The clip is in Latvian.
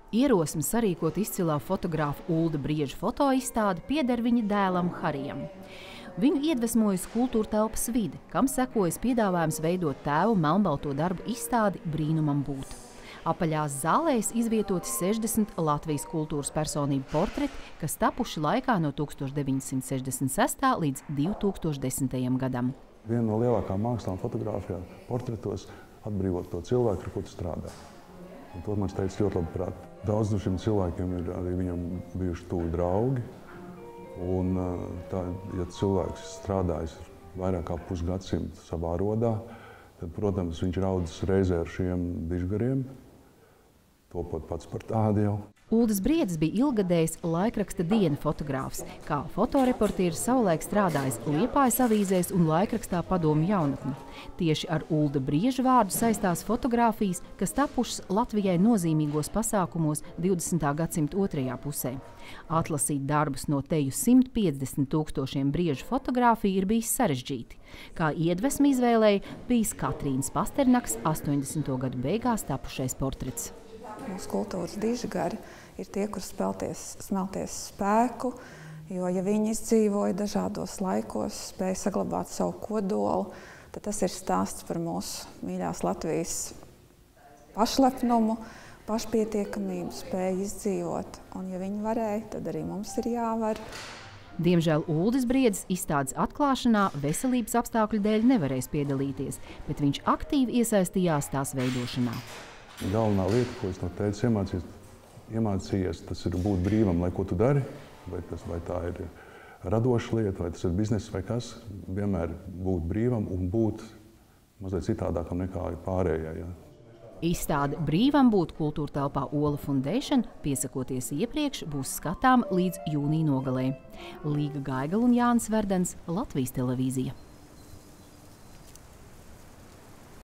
Ierosme sarīkot izcilā fotogrāfa Ulda Brieža fotoizstāde pieder viņa dēlam Harijam. Viņu iedvesmojas kultūra telpas vide, kam sekojas piedāvājums veidot tēvu melnbalto darbu izstādi Brīnumam būt. Apaļās zālēs izvietoti 60 Latvijas kultūras personību portreti, kas tapuši laikā no 1966. līdz 2010. gadam. Viena no lielākām mākslām fotogrāfijā, portretos, atbrīvot to cilvēku, ar ko tu strādā. Un to man teica ļoti labi prāt. Daudz no šiem cilvēkiem ir arī viņam bijuši tuvi draugi. Un tā, ja cilvēks strādājis vairāk kā pusgadsimtu savā rodā, tad, protams, viņš ir audzis reizē ar šiem dižgariem, topot pats par tādu jau. Uldis Briedis bija ilgadējs laikraksta Diena fotogrāfs, kā fotoreportieris savulaik strādājis Liepājas avīzēs un laikrakstā Padomju jaunatne. Tieši ar Ulda Brieža vārdu saistās fotogrāfijas, kas tapušas Latvijai nozīmīgos pasākumos 20. gadsimta otrajā pusē. Atlasīt darbus no teju 150 000 Brieža fotogrāfiju ir bijis sarežģīti. Kā iedvesmi izvēlēja bijis Katrīnas Pasternaks 80. gadu beigās tapušais portrets. Mūsu kultūras dižgari ir tie, kur smelties spēku, jo, ja viņi izdzīvoja dažādos laikos, spēja saglabāt savu kodolu, tad tas ir stāsts par mūsu mīļās Latvijas pašlepnumu, pašpietiekamību, spēju izdzīvot. Un, ja viņi varēja, tad arī mums ir jāvar. Diemžēl Uldis Briedis izstādes atklāšanā veselības apstākļu dēļ nevarēs piedalīties, bet viņš aktīvi iesaistījās tās veidošanā. Galvenā lieta, ko es no tētis iemācījies, tas ir būt brīvam, lai ko tu dari, vai tā ir radoša lieta, vai tas ir bizness vai kas, vienmēr būt brīvam un būt mazliet citādākam nekā pārējā. Ja. Izstāde Brīvam būt kultūra telpā Ola Foundation, piesakoties iepriekš, būs skatām līdz jūnija nogalē. Līga Gaigala un Jānis Verdens, Latvijas televīzija.